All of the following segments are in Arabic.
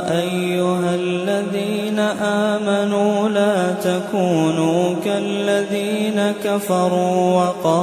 أيها الذين آمنوا لا تكونوا كالذين كفروا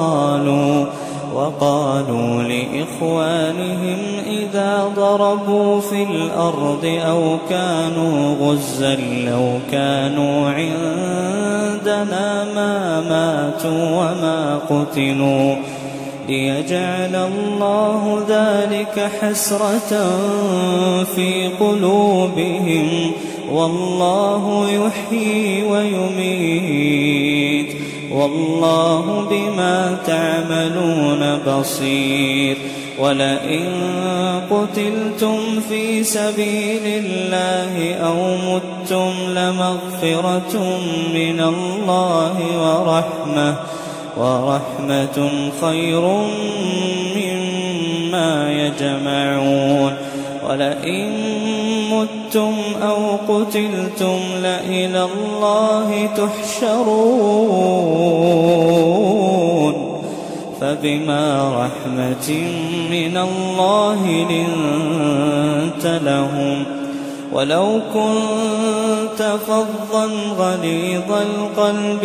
وقالوا لإخوانهم إذا ضربوا في الأرض أو كانوا غزا لو كانوا عندنا ما ماتوا وما قتلوا ليجعل الله ذلك حسرة في قلوبهم والله يحيي ويميت والله بما تعملون بصير. ولئن قتلتم في سبيل الله أو متم لمغفرة من الله ورحمة خير مما يجمعون. ولئن متم أو قتلتم لإلى الله تحشرون فبما رحمة من الله لنت لهم ولو كنت فظا غليظ القلب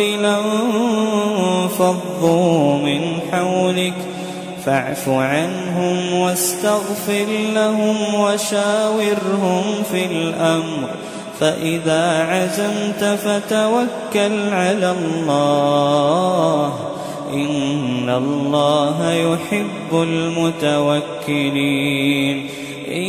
لانفضوا من حولك فاعف عنهم واستغفر لهم وشاورهم في الأمر فإذا عزمت فتوكل على الله إن الله يحب المتوكلين. إن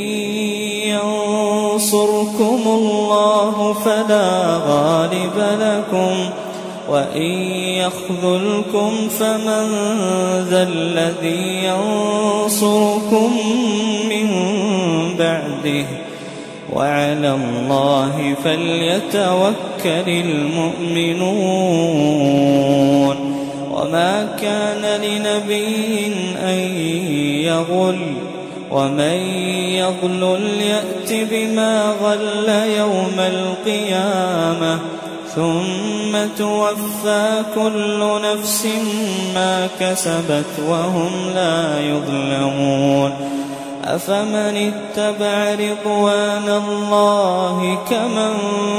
ينصركم الله فلا غالب لكم وإن يخذلكم فمن ذا الذي ينصركم من بعده وعلى الله فليتوكل المؤمنون. وما كان لنبي أن يغل ومن يغلل يأت بما غل يوم القيامة ثم توفى كل نفس ما كسبت وهم لا يظلمون. أفمن اتبع رضوان الله كمن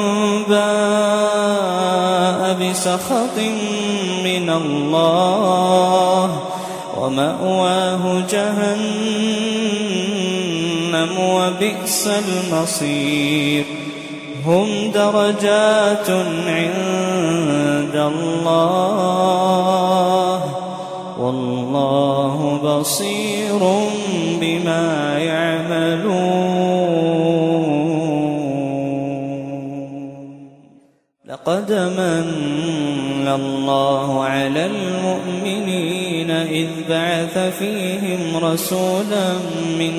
باء بسخط من الله ومأواه جهنم وبئس المصير. هم درجات عند الله والله بصير بما يعملون. لقد من الله على المؤمنين إذ بعث فيهم رسولا من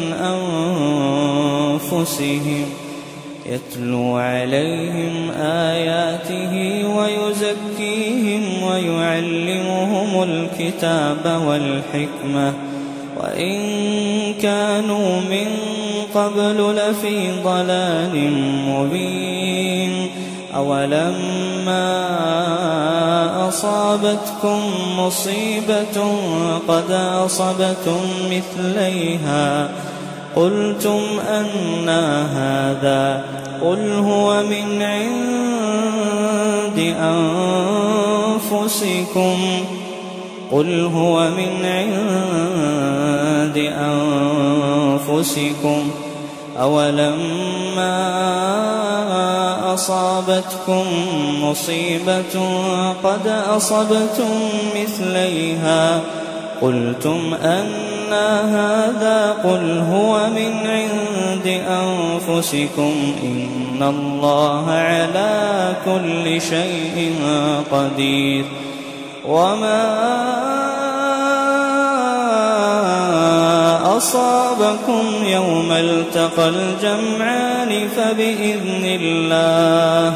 أنفسهم يتلو عليهم آياته ويزكيهم ويعلمهم الكتاب والحكمة وإن كانوا من قبل لفي ضلال مبين. أولما أصابتكم مصيبة قد أصبتم مثليها قلتم أنى هذا قل هو من عند أنفسكم أولما أصابتكم مصيبة قد أصبتم مثليها قلتم أنى هذا قل هو من عند أنفسكم إن الله على كل شيء قدير. وما أصابكم يوم التقى الجمعان فبإذن الله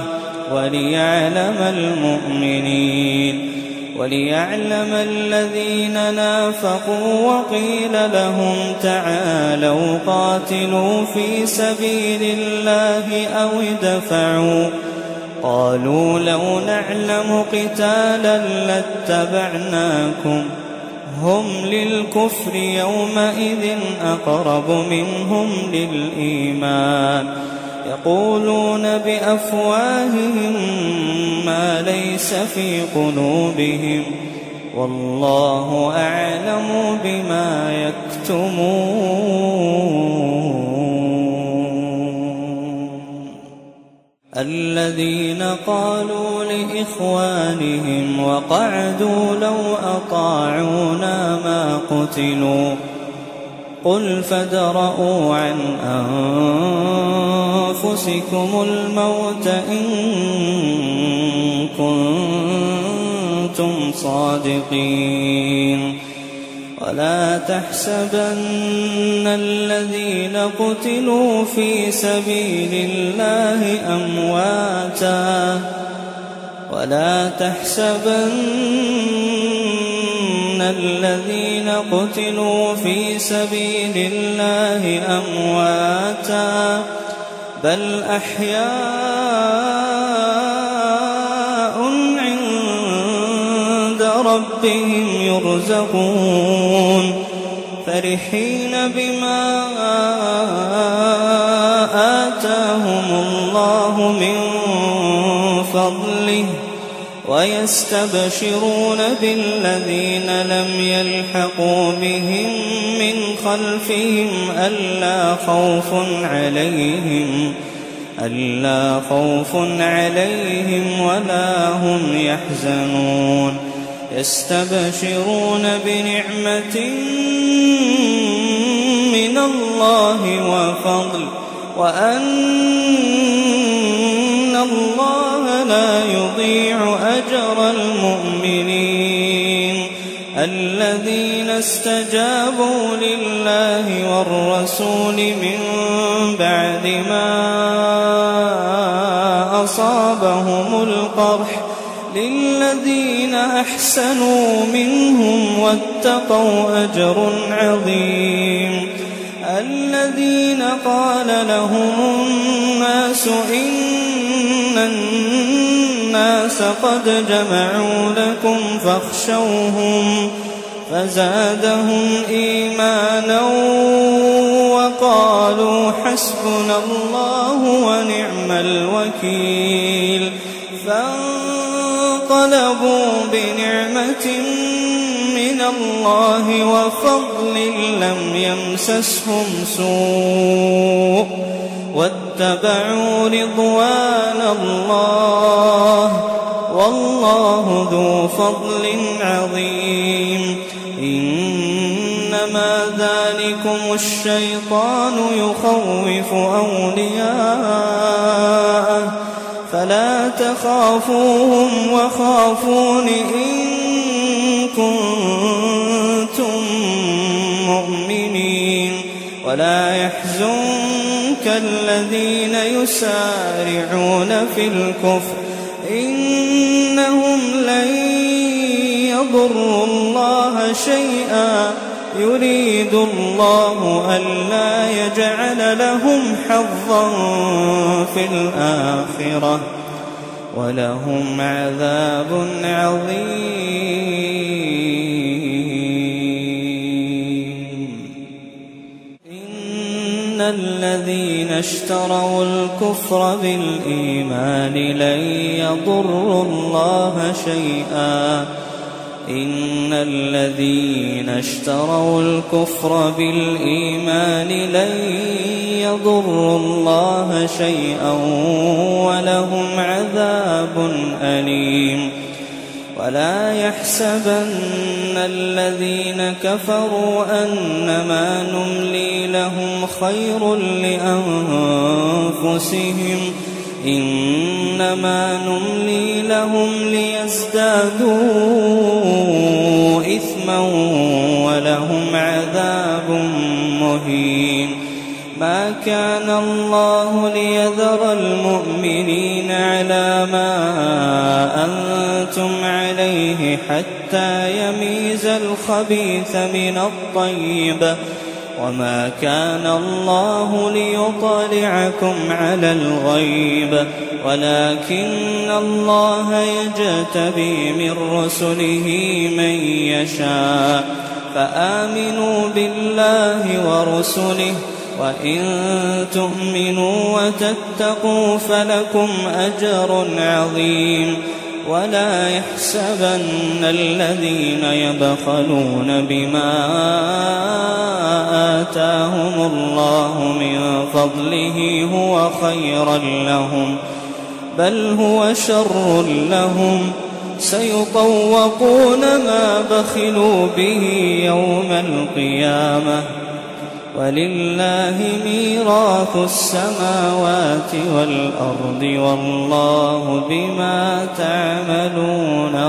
وليعلم الذين نافقوا وقيل لهم تعالوا قاتلوا في سبيل الله أو ادفعوا قالوا لو نعلم قتالا لاتبعناكم هم للكفر يومئذ أقرب منهم للإيمان يقولون بأفواههم ما ليس في قلوبهم والله أعلم بما يكتمون. الذين قالوا لإخوانهم وقعدوا لو أطاعونا ما قتلوا قل فادرءوا عن أنفسكم الموت إن كنتم صادقين. ولا تحسبن الذين قتلوا في سبيل الله أمواتا ولا تحسبن الذين قتلوا في سبيل الله أمواتا بل أحياء عند ربهم يرزقون فرحين بما آتاهم الله من فضله ويستبشرون بالذين لم يلحقوا بهم من خلفهم ألا خوف عليهم ولا هم يحزنون يستبشرون بنعمة من الله وفضل وأن الله لا يضيع أجر المؤمنين. الذين استجابوا لله والرسول من بعد ما أصابهم القرح للذين أحسنوا منهم واتقوا أجر عظيم. الذين قال لهم الناس إن الناس قد جمعوا لكم فاخشوهم فزادهم إيمانا وقالوا حسبنا الله ونعم الوكيل. فانقلبوا بنعمة من الله وفضل لم يمسسهم سوء واتبعوا رضوان الله والله ذو فضل عظيم. إنما ذلكم الشيطان يخوف أولياءه فلا تخافوهم وخافون إن كنتم مؤمنين. ولا يحزنك الذين يسارعون في الكفر إنهم لن يضروا الله شيئا يريد الله ألا يجعل لهم حظا في الآخرة ولهم عذاب عظيم. إن الذين اشتروا الكفر بالإيمان لن يضروا الله شيئا. إن الذين اشتروا الكفر بالإيمان لن يضروا الله شيئا ولهم عذاب أليم. ولا يحسبن الذين كفروا أنما نملي لهم خير لأنفسهم إنما نملي لهم ليزدادوا إثما ولهم عذاب مهين. ما كان الله ليذر المؤمنين على ما أنتم عليه حتى يميز الخبيث من الطيب وما كان الله ليطلعكم على الغيب ولكن الله يجتبي من رسله من يشاء. فآمنوا بالله ورسله وإن تؤمنوا وتتقوا فلكم أجر عظيم ولا يحسبن الذين يبخلون بما آتاهم الله من فضله هو خيرا لهم بل هو شر لهم سيطوقون ما بخلوا به يوم القيامة ولله ميراث السماوات والأرض والله بما تعملون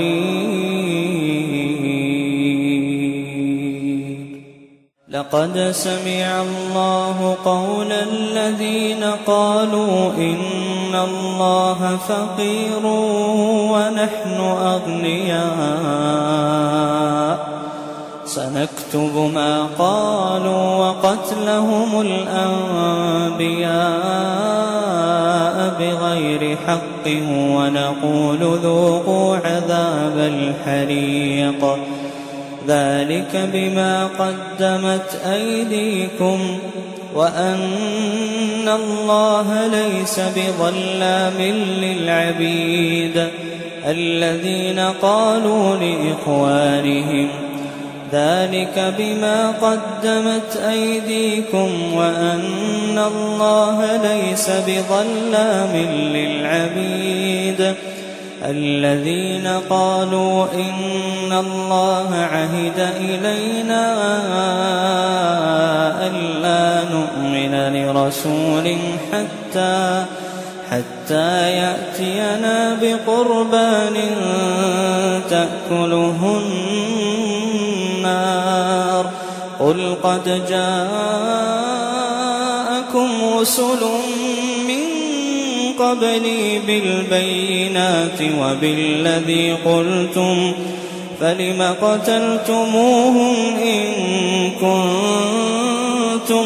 خبير. لقد سمع الله قول الذين قالوا إن الله فقير ونحن أغنياء سنكتب ما قالوا وقتلهم الأنبياء بغير حق ونقول ذوقوا عذاب الحريق ذلك بما قدمت أيديكم وأن الله ليس بظلام للعبيد. الذين قالوا لإخوانهم ذلك بما قدمت أيديكم وأن الله ليس بظلام للعبيد. الذين قالوا إن الله عهد إلينا ألا نؤمن لرسول حتى يأتينا بقربان تأكله النار قل قد جاءكم رسل من قبلي بالبينات وبالذي قلتم فلم قتلتموهم إن كنتم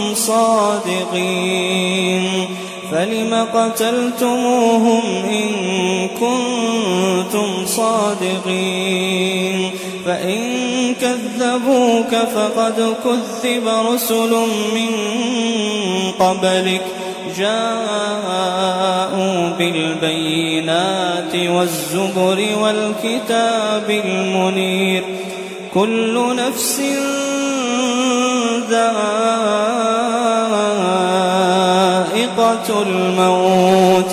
صادقين فلم قتلتموهم إن كنتم صادقين فإن كذبوك فقد كذب رسل من قبلك جاءوا بالبينات والزبر والكتاب المنير كل نفس ذائقة الموت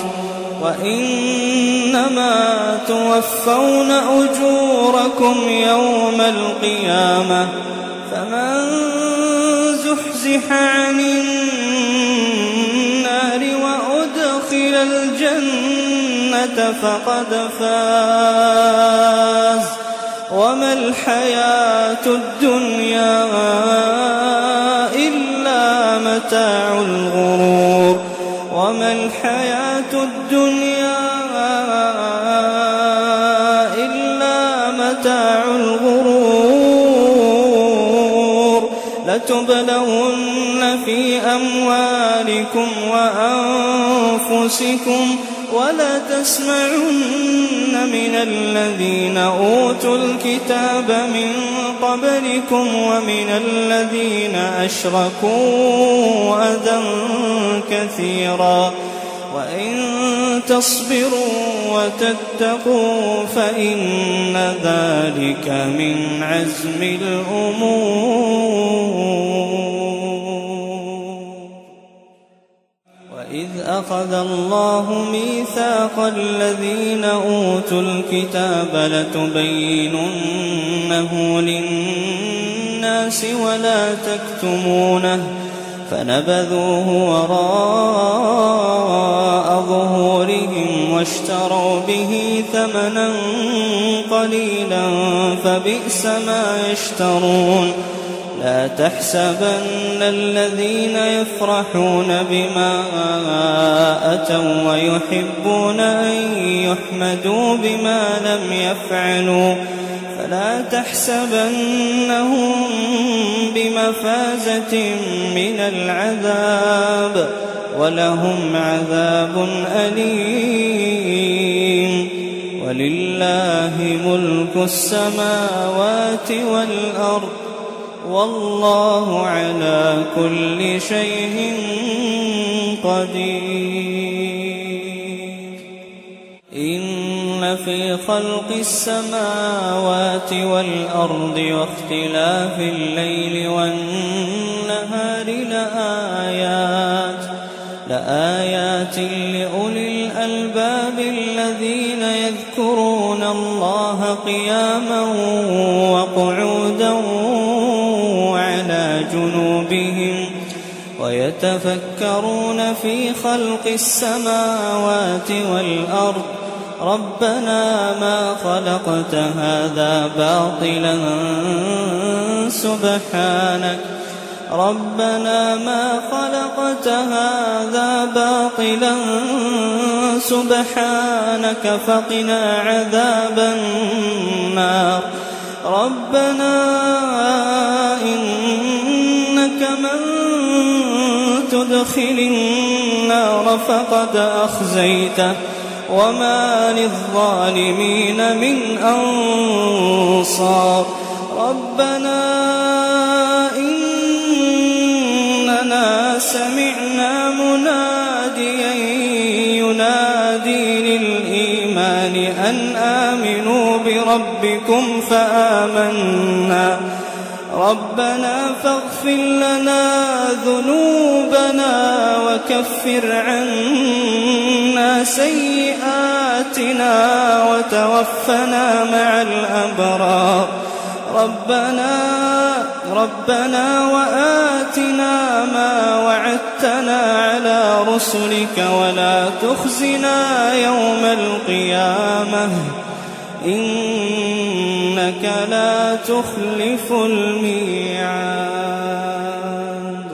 وإنما توفون أجوركم يوم القيامة فمن زحزح عن النار وأدخل الجنة فقد فاز وما الحياة الدنيا إلا متاع الغرور وما الحياة الدنيا إلا متاع الغرور لتبلون في أموالكم وأنفسكم ولا تسمعن من الذين أوتوا الكتاب من قبلكم ومن الذين أشركوا أذى كثيرا وإن تصبروا وتتقوا فإن ذلك من عزم الأمور. وإذ أخذ الله ميثاق الذين أوتوا الكتاب لتبيننه للناس ولا تكتمونه فنبذوه وراء ظهورهم واشتروا به ثمنا قليلا فبئس ما يشترون. لا تحسبن الذين يفرحون بما أتوا ويحبون أن يحمدوا بما لم يفعلوا فلا تحسبنهم بمفازة من العذاب ولهم عذاب أليم. ولله ملك السماوات والأرض والله على كل شيء قدير. إن في خلق السماوات والأرض واختلاف الليل والنهار لآيات لأولي الألباب الذين يذكرون الله قياما وقعودا وعلى جنوبهم ويتفكرون في خلق السماوات والأرض ربنا ما خلقت هذا باطلا سبحانك فقنا عذاب النار. ربنا إنك من تدخل النار فقد أخزيته وما للظالمين من أنصار. ربنا إننا سمعنا مناديا ينادي للإيمان أن آمنوا بربكم فآمنا. ربنا فاغفر لنا ذنوبنا وكفر عنا سيئاتنا وتوفنا مع الأبرار. ربنا وآتنا ما وعدتنا على رسلك ولا تخزنا يوم القيامة إنك لا تخلف الميعاد.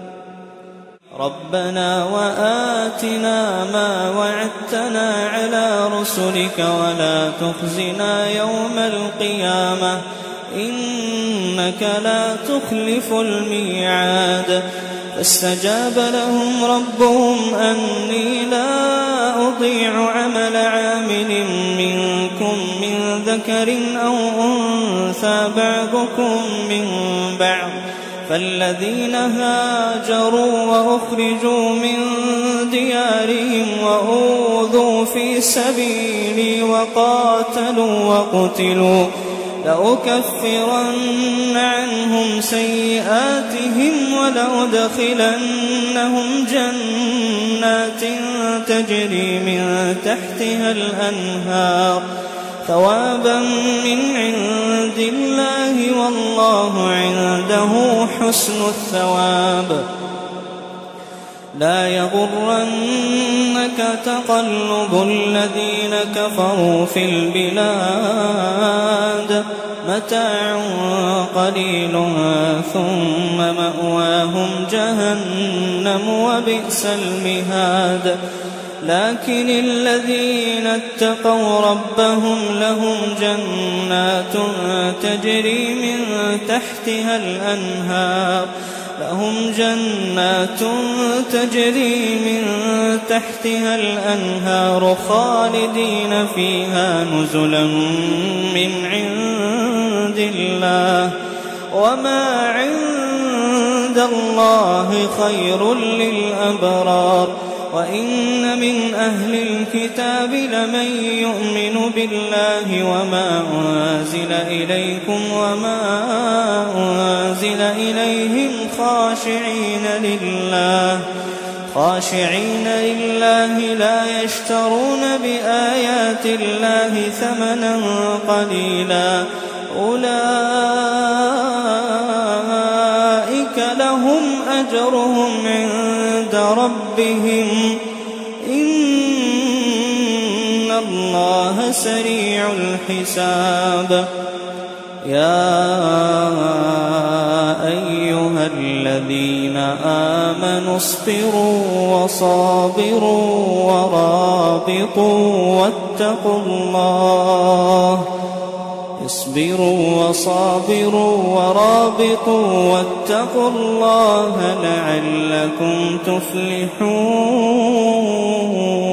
ربنا وآتنا ما وعدتنا على رسلك ولا تخزنا يوم القيامة إنك لا تخلف الميعاد. فاستجاب لهم ربهم أني لا أضيع عمل عامل منكم من ذكر أو أنثى بعضكم من بعض. فالذين هاجروا وأخرجوا من ديارهم وأوذوا في سبيلي وقاتلوا وقتلوا لأكفرن عنهم سيئاتهم ولأدخلنهم جنات تجري من تحتها الأنهار ثوابا من عند الله والله عنده حسن الثواب. لا يغرنك تقلب الذين كفروا في البلاد متاع قليل ثم مأواهم جهنم وبئس المهاد. لكن الذين اتقوا ربهم لهم جنات تجري من تحتها الأنهار خالدين فيها نزلا من عند الله وما عند الله خير للأبرار. وإن من أهل الكتاب لمن يؤمن بالله وما أنزل إليكم وما أنزل إليهم خاشعين لله لا يشترون بآيات الله ثمنا قليلا أولئك لهم أجرهم عند ربهم إن الله سريع الحساب. يا أيها الذين آمنوا اصبروا وصابروا ورابطوا واتقوا الله لعلكم تفلحون.